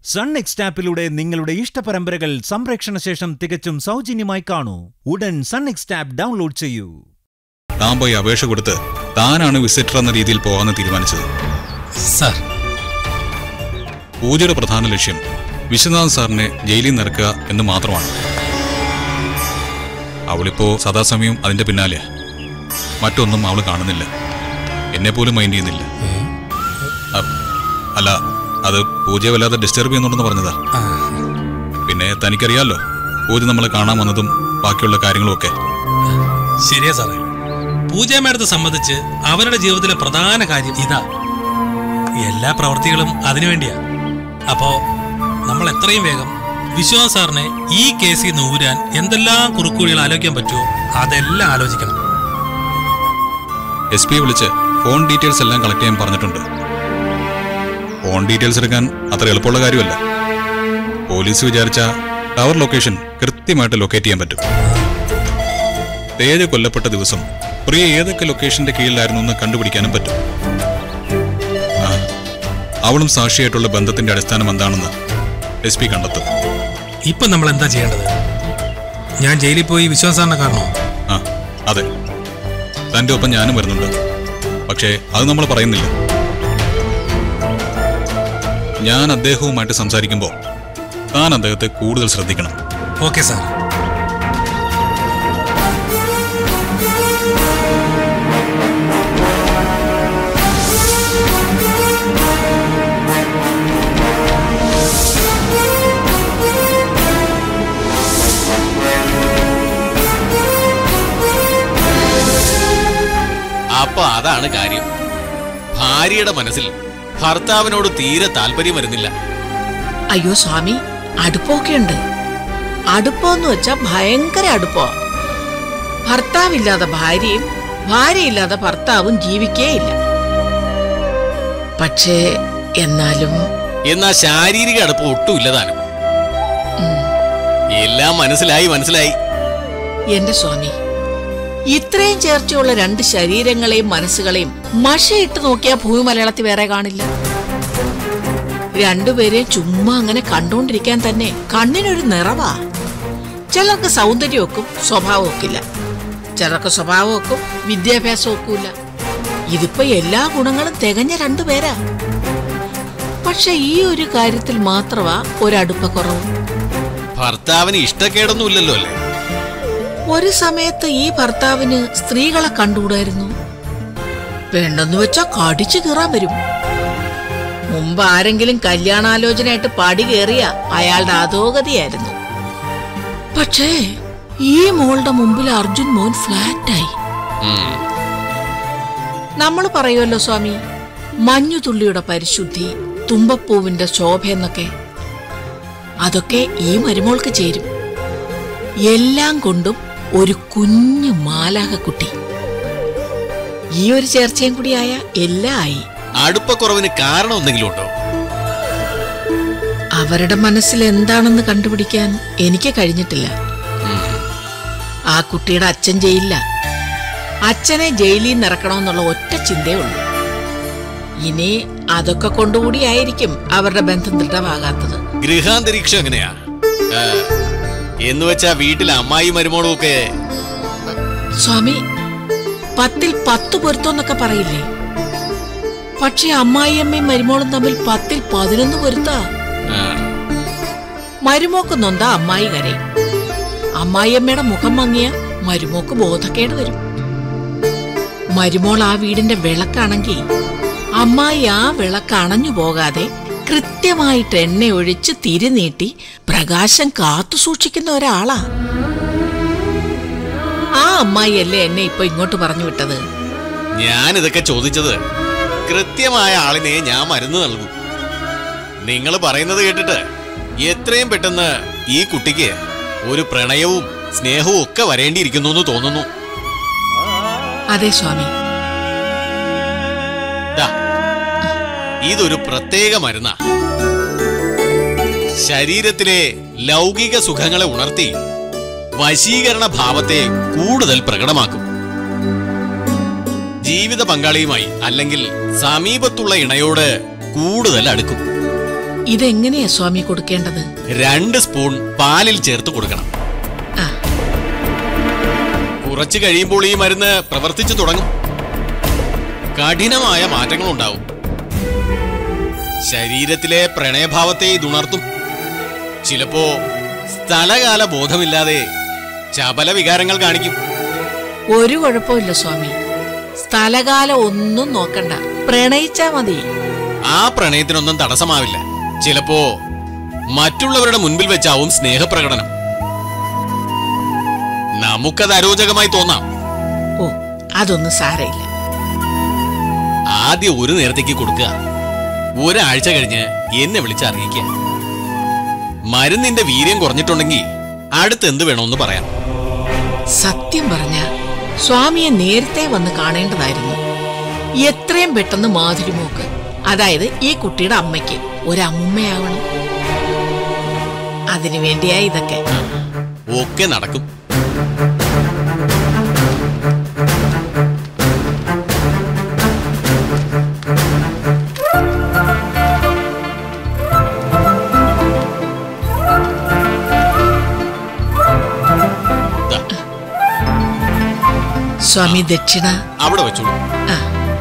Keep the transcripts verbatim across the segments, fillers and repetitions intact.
Sun next ആപ്പിലൂടെ നിങ്ങളുടെ ഇഷ്ടപരമ്പരകൾ സംപ്രേക്ഷണ ശേഷം തികച്ചും സൗജന്യമായി കാണൂ. ഉടൻ സൺ നെക്സ്റ്റ് ആപ്പ് ഡൗൺലോഡ് ചെയ്യൂ. താൻ പോയി അപേക്ഷ കൊടുത്ത് താനാണ് വിസിറ്റർ എന്ന രീതിയിൽ പോകാമെന്ന് തീരുമാനിച്ചത്. സാർ, പൂജയുടെ പ്രധാന ലക്ഷ്യം വിശ്വനാഥ് സാറിനെ ജയിലിൽ നിറക്കുക എന്ന് മാത്രമാണ്. അവളിപ്പോ സദാസമയം അതിന്റെ പിന്നാലെ. മറ്റൊന്നും അവൾ കാണുന്നില്ല, എന്നെ പോലും മൈൻഡ് ചെയ്യുന്നില്ല. അല്ല, അത് പൂജയെ വല്ലാതെ ഡിസ്റ്റർബ് ചെയ്യുന്നുണ്ടെന്ന് പറഞ്ഞതാ. പിന്നെ തനിക്കറിയാലോ പൂജ നമ്മളെ കാണാൻ വന്നതും ബാക്കിയുള്ള കാര്യങ്ങളും ഒക്കെ. ശരിയാ സാറേ, പൂജ മേഡത്തെ സംബന്ധിച്ച് അവരുടെ ജീവിതത്തിലെ പ്രധാന കാര്യം ഇതാ. എല്ലാ പ്രവൃത്തികളും അതിനു വേണ്ടിയാ. അപ്പോ നമ്മൾ എത്രയും വേഗം വിശ്വാസ് സാറിനെ ഈ കേസിൽ നിന്ന് ഊരാൻ എന്തെല്ലാം കുറുക്കുവഴികൾ ആലോചിക്കാൻ പറ്റുമോ അതെല്ലാം ആലോചിക്കണം. എസ് പി വിളിച്ച് ഫോൺ ഡീറ്റെയിൽസ് എല്ലാം കളക്ട് ചെയ്യാൻ പറഞ്ഞിട്ടുണ്ട്. ഫോൺ ഡീറ്റെയിൽസ് എടുക്കാൻ അത്ര എളുപ്പമുള്ള കാര്യമല്ല. പോലീസ് വിചാരിച്ച ടവർ ലൊക്കേഷൻ കൃത്യമായിട്ട് ലൊക്കേറ്റ് ചെയ്യാൻ പറ്റും. തേജ കൊല്ലപ്പെട്ട ദിവസം പ്രിയ ഏതൊക്കെ ലൊക്കേഷന്റെ കീഴിലായിരുന്നു എന്ന് കണ്ടുപിടിക്കാനും പറ്റും. അവളും സാക്ഷിയായിട്ടുള്ള ബന്ധത്തിന്റെ അടിസ്ഥാനം എന്താണെന്ന് എസ് പി കണ്ടെത്തും. ഇപ്പൊ നമ്മൾ എന്താ ചെയ്യേണ്ടത്? ഞാൻ ജയിലിൽ പോയി വിശ്വാസ് സാറിനെ കാണണോ? ആ, അതെ. തന്റെ ഒപ്പം ഞാനും വരുന്നുണ്ട്. പക്ഷേ അത് നമ്മൾ പറയുന്നില്ല. ഞാൻ അദ്ദേഹവുമായിട്ട് സംസാരിക്കുമ്പോൾ താൻ അദ്ദേഹത്തെ കൂടുതൽ ശ്രദ്ധിക്കണം. Okay sir. അപ്പൊ അതാണ് കാര്യം. ഭാര്യയുടെ മനസ്സിൽ ഭർത്താവിനോട് തീരെ താല്പര്യം വരുന്നില്ല. അയ്യോ സ്വാമി, അടുപ്പൊക്കെ ഉണ്ട്. അടുപ്പോന്ന് വെച്ചാ ഭയങ്കര അടുപ്പോ. ഭർത്താവില്ലാതെ ഭാര്യയും ഭാര്യയില്ലാതെ ഭർത്താവും ജീവിക്കേയില്ല. പക്ഷേ എന്നാലും എന്നാ ശാരീരിക അടുപ്പം ഒട്ടും ഇല്ലതാനും. എല്ലാം മനസ്സിലായി മനസ്സിലായി എന്റെ സ്വാമി, ഇത്രയും ചേർച്ചയുള്ള രണ്ട് ശരീരങ്ങളെയും മനസ്സുകളെയും മഷയിട്ട് നോക്കിയാ ഭൂമി മലയാളത്തിൽ വേറെ കാണില്ല. രണ്ടുപേരെയും ചുമ്മാ അങ്ങനെ കണ്ടോണ്ടിരിക്കാൻ തന്നെ കണ്ണിനൊരു നിറവാ. ചിലർക്ക് സൗന്ദര്യം ഒക്കും, സ്വഭാവം ഒക്കില്ല. ചിലർക്ക് സ്വഭാവം ഒക്കും, വിദ്യാഭ്യാസം ഒക്കൂല. ഇതിപ്പോ എല്ലാ ഗുണങ്ങളും തികഞ്ഞ രണ്ടുപേരാ. പക്ഷെ ഈ ഒരു കാര്യത്തിൽ മാത്രമാ ഒരടുപ്പക്കുറവ്. ഭർത്താവിന് ഇഷ്ടക്കേടൊന്നുമില്ലല്ലോ അല്ലേ? ഒരു സമയത്ത് ഈ ഭർത്താവിന് സ്ത്രീകളെ കണ്ടുകൂടായിരുന്നു. വേണ്ടെന്ന് വെച്ചാ കടിച്ചു കീറാൻ വരും. മുമ്പ് ആരെങ്കിലും കല്യാണാലോചനയായിട്ട് പടി കയറിയ അയാളുടെ അധോഗതിയായിരുന്നു. പക്ഷേ ഈ മോളുടെ മുമ്പിൽ അർജുൻ മോൻ ഫ്ലാറ്റായി. നമ്മൾ പറയുമല്ലോ സ്വാമി, മഞ്ഞുതുള്ളിയുടെ പരിശുദ്ധി, തുമ്പപ്പൂവിന്റെ ശോഭ എന്നൊക്കെ. അതൊക്കെ ഈ മരുമോൾക്ക് ചേരും. എല്ലാം കൊണ്ടും ഒരു കുഞ്ഞു മാലാഹക്കുട്ടി. ഈ ഒരു ചേർച്ചയും കൂടിയായ എല്ലാം ആയി. അടുപ്പക്കുറവിന് കാരണം എന്തെങ്കിലും ഉണ്ടോ? അവരുടെ മനസ്സിൽ എന്താണെന്ന് കണ്ടുപിടിക്കാൻ എനിക്ക് കഴിഞ്ഞിട്ടില്ല. ആ കുട്ടിയുടെ അച്ഛൻ ജയിലില്ല. അച്ഛനെ ജയിലിൽ നിന്ന് ഇറക്കണമെന്നുള്ള ഒറ്റ ചിന്തയേ ഉള്ളൂ. ഇനി അതൊക്കെ കൊണ്ടുകൂടിയായിരിക്കും അവരുടെ ബന്ധം ദൃഢമാകാത്തത്. ഗൃഹാന്തരീക്ഷം എങ്ങനെയാ എന്ന് വെച്ചാ വീട്ടിലെ അമ്മായി മരുമോളും ഒക്കെ? സ്വാമി, പത്തിൽ പത്ത് പൊരുത്തമെന്നൊക്കെ പറയില്ലേ? പക്ഷെ അമ്മായിയമ്മയും മരുമോളും തമ്മിൽ പത്തിൽ പതിനൊന്ന് പൊരുത്താ. മരുമോക്ക് നൊന്താ അമ്മായി കരയും. അമ്മായിയമ്മയുടെ മുഖം മങ്ങിയ മരുമോക്ക് ബോധക്കേട് വരും. മരുമോൾ ആ വീടിന്റെ വിളക്കാണെങ്കിൽ അമ്മായി ആ വിളക്ക് അണഞ്ഞു പോകാതെ കൃത്യമായിട്ട് എണ്ണ ഒഴിച്ച് തിരിനീട്ടി പ്രകാശം കാത്തു സൂക്ഷിക്കുന്ന ഒരാളാ. ആ അമ്മായി അല്ലേ എന്നെ ഇപ്പൊ ഇങ്ങോട്ട് പറഞ്ഞു വിട്ടത്? ഞാൻ ഇതൊക്കെ ചോദിച്ചത് കൃത്യമായ ആളിനെ ഞാൻ മരുന്ന് നൽകും. നിങ്ങൾ പറയുന്നത് കേട്ടിട്ട് എത്രയും പെട്ടെന്ന് ഈ കുട്ടിക്ക് ഒരു പ്രണയവും സ്നേഹവും ഒക്കെ വരേണ്ടിയിരിക്കുന്നു എന്ന് തോന്നുന്നു. അതെ സ്വാമി. ഇതൊരു പ്രത്യേക മരുന്നാ. ശരീരത്തിലെ ലൗകിക സുഖങ്ങളെ ഉണർത്തി വശീകരണ ഭാവത്തെ കൂടുതൽ പ്രകടമാക്കും. ജീവിത പങ്കാളിയുമായി അല്ലെങ്കിൽ സമീപത്തുള്ള ഇണയോട് കൂടുതൽ അടുക്കും. ഇതെങ്ങനെയാ സ്വാമി കൊടുക്കേണ്ടത്? രണ്ട് സ്പൂൺ പാലിൽ ചേർത്ത് കൊടുക്കണം. ആ, കുറച്ച് കഴിയുമ്പോൾ ഈ മരുന്ന് പ്രവർത്തിച്ചു തുടങ്ങും. കഠിനമായ മാറ്റങ്ങൾ ഉണ്ടാവും. ശരീരത്തിലെ പ്രണയഭാവത്തെ ഇതുണർത്തും. ചിലപ്പോ സ്ഥലകാല ബോധമില്ലാതെ ചപല വികാരങ്ങൾ കാണിക്കും. ഒരു കുഴപ്പമില്ല സ്വാമി. സ്ഥലകാലം ഒന്നും നോക്കണ്ട, പ്രണയിച്ചാ മതി. ആ പ്രണയത്തിനൊന്നും തടസ്സമാവില്ല. ചിലപ്പോ മറ്റുള്ളവരുടെ മുൻപിൽ വെച്ചാവും സ്നേഹപ്രകടനം. നമുക്കത് അരോചകമായി തോന്നാം. ഓ, അതൊന്നും സാരയില്ല. ആദ്യം ഒരു നേരത്തേക്ക് കൊടുക്കുക. ഒരാഴ്ച കഴിഞ്ഞ് എന്നെ വിളിച്ച് അറിയിക്കുക. മരുന്നിന്റെ വീര്യം കുറഞ്ഞിട്ടുണ്ടെങ്കിൽ അടുത്ത് എന്ത് വേണമെന്ന് പറയാം. സത്യം പറഞ്ഞ സ്വാമിയെ നേരത്തെ വന്ന് കാണേണ്ടതായിരുന്നു. എത്രയും പെട്ടെന്ന് മാധുരിമോക്ക്, അതായത് ഈ കുട്ടിയുടെ അമ്മയ്ക്ക് ഒരമ്മയാവണം. അതിനു വേണ്ടിയാ ഇതൊക്കെ. ഒക്കെ നടക്കും. സ്വാമി ദക്ഷിണ അവിടെ വെച്ചോളൂ. ആ,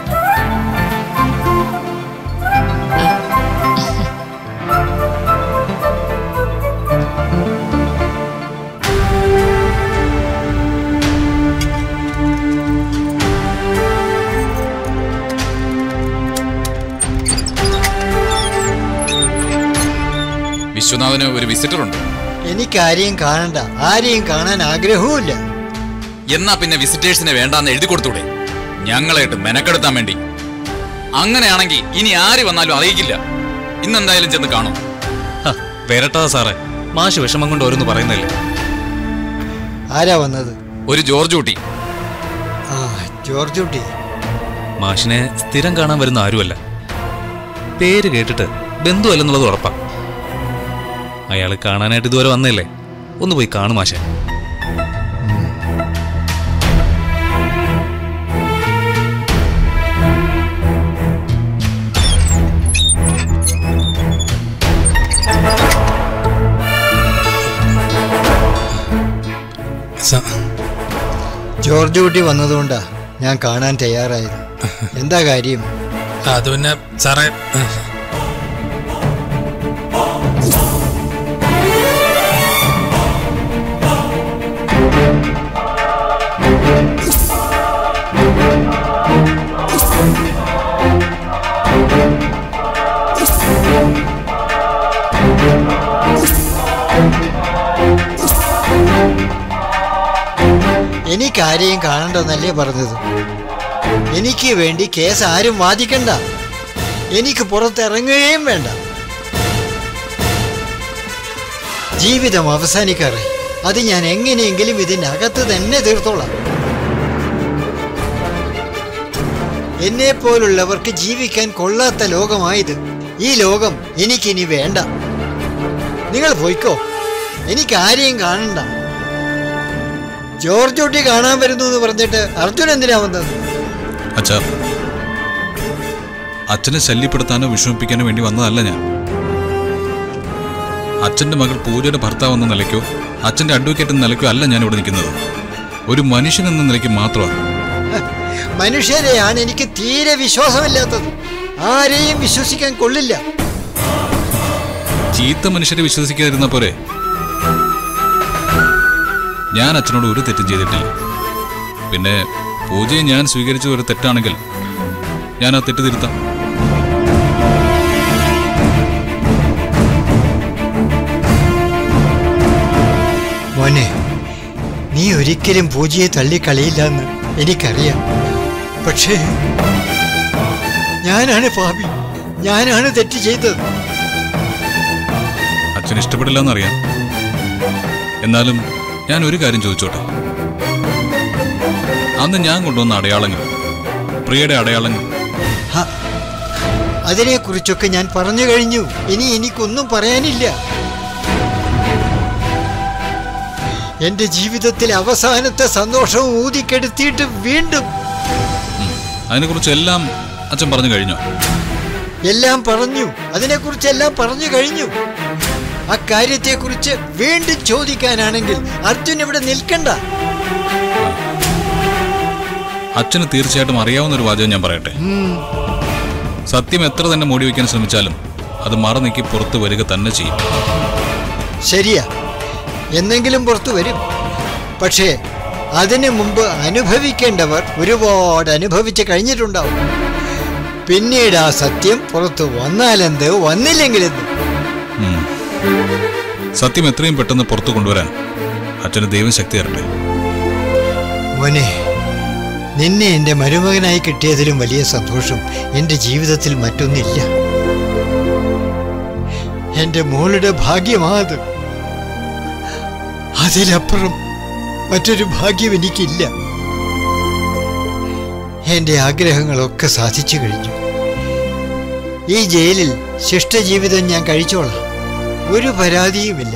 വിശ്വനാഥന് ഒരു വിസിറ്റർ ഉണ്ട്. എനിക്ക് ആരെയും കാണണ്ട, ആരെയും കാണാൻ ആഗ്രഹവുമില്ല. എന്നാ പിന്നെ വിസിറ്റേഴ്സിനെ വേണ്ടാന്ന് എഴുതി കൊടുത്തൂടെ, ഞങ്ങളായിട്ട് മെനക്കെടുത്താൻ വേണ്ടി? അങ്ങനെയാണെങ്കിൽ ഇനി ആര് വന്നാലും അറിയിക്കില്ല. ഇന്നെന്തായാലും ചെന്ന് കാണും. വരട്ടാ സാറേ, മാഷ് വിഷമം കൊണ്ട് ഓരോന്ന് പറയുന്നില്ലേ. ആരാ വന്നത്? ഒരു ജോർജ് കുട്ടി. ആ, ജോർജ് കുട്ടി. മാഷിനെ സ്ഥിരം കാണാൻ വരുന്ന ആരുമല്ല. പേര് കേട്ടിട്ട് ബന്ധുവല്ലെന്നുള്ളത് ഉറപ്പാ. അയാൾ കാണാനായിട്ട് ഇതുവരെ വന്നല്ലേ, ഒന്ന് പോയി കാണും മാഷെ. ജോർജ് കുട്ടി വന്നതുകൊണ്ടാ ഞാൻ കാണാൻ തയ്യാറായത്. എന്താ കാര്യം? അത് പിന്നെ സാറേ, എനിക്കാരെയും കാണണ്ടെന്നല്ലേ പറഞ്ഞത്? എനിക്ക് വേണ്ടി കേസ് ആരും വാദിക്കണ്ട, എനിക്ക് പുറത്തിറങ്ങുകയും വേണ്ട. ജീവിതം അവസാനിക്കാറായി. അത് ഞാൻ എങ്ങനെയെങ്കിലും ഇതിനകത്ത് തന്നെ തീർത്തോളാം. എന്നെ പോലുള്ളവർക്ക് ജീവിക്കാൻ കൊള്ളാത്ത ലോകമായത്. ഈ ലോകം എനിക്കിനി വേണ്ട. നിങ്ങൾ പോയിക്കോ, എനിക്ക് ആരെയും കാണണ്ട. ജോർജ് കുട്ടി കാണാൻ വരുന്നു എന്ന് പറഞ്ഞിട്ട് അർജുൻ എന്തിനാ വന്നത്? അച്ഛാ, അച്ഛനെ ശല്യപ്പെടുത്താനോ വിഷമിപ്പിക്കാനോ വേണ്ടി വന്നതല്ല ഞാൻ. അച്ഛന്റെ മകൾ പൂജയുടെ ഭർത്താവ് എന്ന നിലയ്ക്കോ അച്ഛന്റെ അഡ്വക്കേറ്റ് എന്ന നിലയ്ക്കോ അല്ല ഞാൻ ഇവിടെ നിൽക്കുന്നത്. ഒരു മനുഷ്യൻ എന്ന നിലയ്ക്ക് മാത്രമാണ്. മനുഷ്യരെയാണ് എനിക്ക് തീരെ വിശ്വാസമില്ലാത്തത്. ആരെയും വിശ്വസിക്കാൻ കൊള്ളില്ല. ചീത്ത മനുഷ്യരെ വിശ്വസിക്കാതിരുന്ന പോരെ. ഞാൻ അച്ഛനോട് ഒരു തെറ്റും ചെയ്തിട്ടില്ല. പിന്നെ പൂജയെ ഞാൻ സ്വീകരിച്ച ഒരു തെറ്റാണെങ്കിൽ ഞാൻ ആ തെറ്റ് തിരുത്താം. മോനെ, നീ ഒരിക്കലും പൂജയെ തള്ളിക്കളയില്ലെന്ന് എനിക്കറിയാം. പക്ഷേ ഞാനാണ് പാപി, ഞാനാണ് തെറ്റ് ചെയ്തത്. അച്ഛൻ ഇഷ്ടപ്പെടില്ല എന്നറിയാം. എന്നാലും ഞാൻ ഒരു കാര്യം ചോദിച്ചോട്ടെ. അന്ന് ഞാൻ കൊണ്ടുവന്ന അടയാളങ്ങൾ, പ്രിയയുടെ അടയാളങ്ങൾ, അതിനെക്കുറിച്ചൊക്കെ ഞാൻ പറഞ്ഞു കഴിഞ്ഞു. ഇനി എനിക്കൊന്നും പറയാനില്ല. എന്റെ ജീവിതത്തിലെ അവസാനത്തെ സന്തോഷവും ഊതിക്കെടുത്തിയിട്ട് വീണ്ടും. അതിനെക്കുറിച്ച് എല്ലാം അച്ഛൻ പറഞ്ഞു കഴിഞ്ഞോ? എല്ലാം പറഞ്ഞു, അതിനെക്കുറിച്ചെല്ലാം പറഞ്ഞു കഴിഞ്ഞു. അക്കാര്യത്തെക്കുറിച്ച് വീണ്ടും ചോദിക്കാനാണെങ്കിൽ അർജുൻ ഇവിടെ നിൽക്കണ്ട. അച്ഛന് തീർച്ചയായിട്ടും അറിയാവുന്ന ഒരു വാചകം ഞാൻ പറയട്ടെ. സത്യം എത്ര തന്നെ മൂടി വയ്ക്കാൻ ശ്രമിച്ചാലും അത് മറനീക്കി പുറത്തു വരിക തന്നെ ചെയ്യും. ശരിയാ, എന്നെങ്കിലും പുറത്തു വരും. പക്ഷേ അതിനു മുമ്പ് അനുഭവിക്കേണ്ടവർ ഒരുപാട് അനുഭവിച്ച് കഴിഞ്ഞിട്ടുണ്ടാവും. പിന്നീട് ആ സത്യം പുറത്തു വന്നാലെന്ത്, വന്നില്ലെങ്കിലെന്ത്? സത്യം എത്രയും പെട്ടെന്ന് പുറത്തു കൊണ്ടുവരാൻ അച്ഛന് ദൈവം ശക്തി തരട്ടെ. മോനെ, നിന്നെ എൻ്റെ മരുമകനായി കിട്ടിയതിലും വലിയ സന്തോഷം എൻ്റെ ജീവിതത്തിൽ മറ്റൊന്നില്ല. എൻ്റെ മോളുടെ ഭാഗ്യമാത്. അതിലപ്പുറം മറ്റൊരു ഭാഗ്യം എനിക്കില്ല. എൻ്റെ ആഗ്രഹങ്ങളൊക്കെ സാധിച്ചു കഴിഞ്ഞു. ഈ ജയിലിൽ ശിഷ്ടജീവിതം ഞാൻ കഴിച്ചോളാം, ഒരു പരാതിയുമില്ല.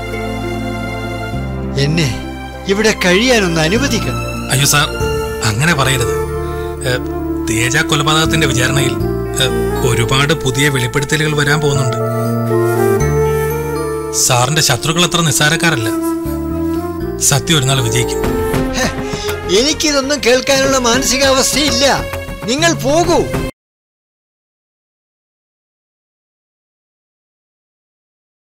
എന്നെ ഇവിടെ കഴിയാനൊന്ന് അനുവദിക്കണം. അയ്യോ സാർ, അങ്ങനെ പറയരുത്. തേജ കൊലപാതകത്തിന്റെ വിചാരണയിൽ ഒരുപാട് പുതിയ വെളിപ്പെടുത്തലുകൾ വരാൻ പോകുന്നുണ്ട്. സാറിന്റെ ശത്രുക്കൾ അത്ര നിസ്സാരക്കാരല്ല. സത്യം ഒരു നാൾ വിജയിക്കും. എനിക്കിതൊന്നും കേൾക്കാനുള്ള മാനസികാവസ്ഥയില്ല. നിങ്ങൾ പോകൂ.